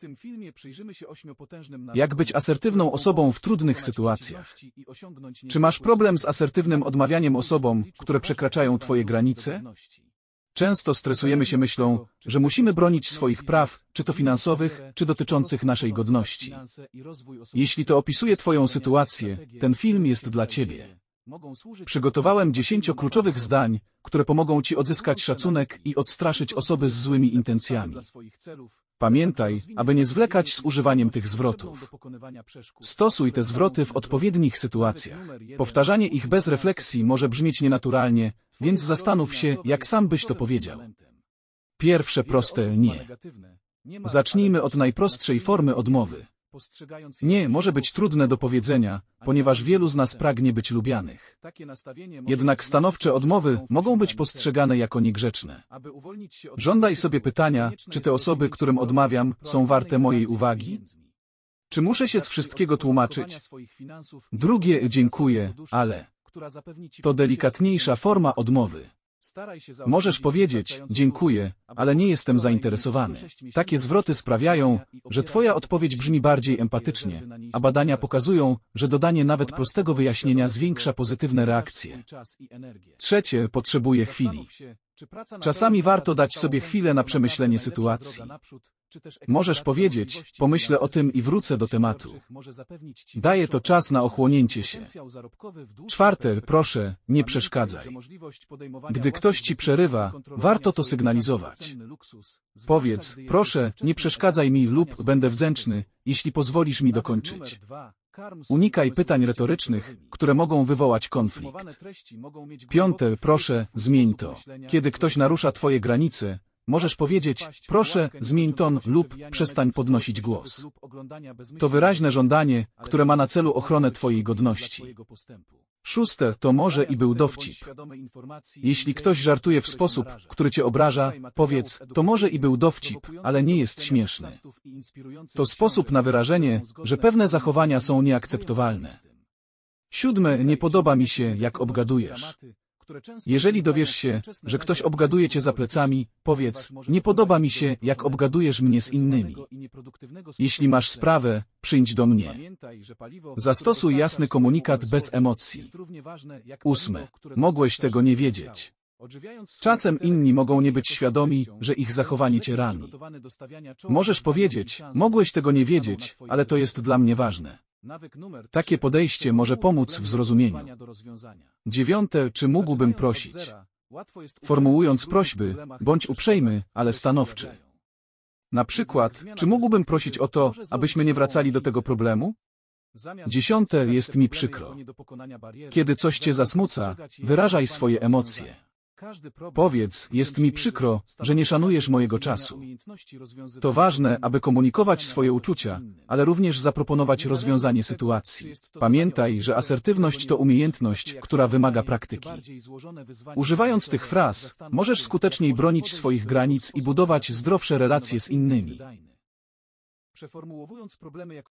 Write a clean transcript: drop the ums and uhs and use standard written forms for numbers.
tym filmie przyjrzymy się 8 potężnym Jak być asertywną osobą w trudnych sytuacjach? Czy masz problem z asertywnym odmawianiem osobom, które przekraczają Twoje granice? Często stresujemy się myślą, że musimy bronić swoich praw, czy to finansowych, czy dotyczących naszej godności. Jeśli to opisuje Twoją sytuację, ten film jest dla Ciebie. Przygotowałem 10 kluczowych zdań, które pomogą Ci odzyskać szacunek i odstraszyć osoby z złymi intencjami. Pamiętaj, aby nie zwlekać z używaniem tych zwrotów. Stosuj te zwroty w odpowiednich sytuacjach. Powtarzanie ich bez refleksji może brzmieć nienaturalnie, więc zastanów się, jak sam byś to powiedział. Pierwsze proste nie. Zacznijmy od najprostszej formy odmowy. Nie może być trudne do powiedzenia, ponieważ wielu z nas pragnie być lubianych. Jednak stanowcze odmowy mogą być postrzegane jako niegrzeczne. Żądaj sobie pytania, czy te osoby, którym odmawiam, są warte mojej uwagi? Czy muszę się z wszystkiego tłumaczyć? Drugie dziękuję, ale to delikatniejsza forma odmowy. Możesz powiedzieć, dziękuję, ale nie jestem zainteresowany. Takie zwroty sprawiają, że Twoja odpowiedź brzmi bardziej empatycznie, a badania pokazują, że dodanie nawet prostego wyjaśnienia zwiększa pozytywne reakcje. Trzecie, potrzebuję chwili. Czasami warto dać sobie chwilę na przemyślenie sytuacji. Możesz powiedzieć, pomyślę o tym i wrócę do tematu. Daje to czas na ochłonięcie się. Czwarte, proszę, nie przeszkadzaj. Gdy ktoś Ci przerywa, warto to sygnalizować. Powiedz, proszę, nie przeszkadzaj mi lub będę wdzięczny, jeśli pozwolisz mi dokończyć. Unikaj pytań retorycznych, które mogą wywołać konflikt. Piąte, proszę, zmień to. Kiedy ktoś narusza Twoje granice, możesz powiedzieć, proszę, zmień ton lub przestań podnosić głos. To wyraźne żądanie, które ma na celu ochronę Twojej godności. Szóste, to może i był dowcip. Jeśli ktoś żartuje w sposób, który Cię obraża, powiedz, to może i był dowcip, ale nie jest śmieszny. To sposób na wyrażenie, że pewne zachowania są nieakceptowalne. Siódme, nie podoba mi się, jak obgadujesz. Jeżeli dowiesz się, że ktoś obgaduje Cię za plecami, powiedz, nie podoba mi się, jak obgadujesz mnie z innymi. Jeśli masz sprawę, przyjdź do mnie. Zastosuj jasny komunikat bez emocji. Ósme, mogłeś tego nie wiedzieć. Czasem inni mogą nie być świadomi, że ich zachowanie Cię rani. Możesz powiedzieć, mogłeś tego nie wiedzieć, ale to jest dla mnie ważne. Takie podejście może pomóc w zrozumieniu. Dziewiąte, czy mógłbym prosić? Formułując prośby, bądź uprzejmy, ale stanowczy. Na przykład, czy mógłbym prosić o to, abyśmy nie wracali do tego problemu? Dziesiąte, jest mi przykro. Kiedy coś Cię zasmuca, wyrażaj swoje emocje. Powiedz, jest mi przykro, że nie szanujesz mojego czasu. To ważne, aby komunikować swoje uczucia, ale również zaproponować rozwiązanie sytuacji. Pamiętaj, że asertywność to umiejętność, która wymaga praktyki. Używając tych fraz, możesz skuteczniej bronić swoich granic i budować zdrowsze relacje z innymi.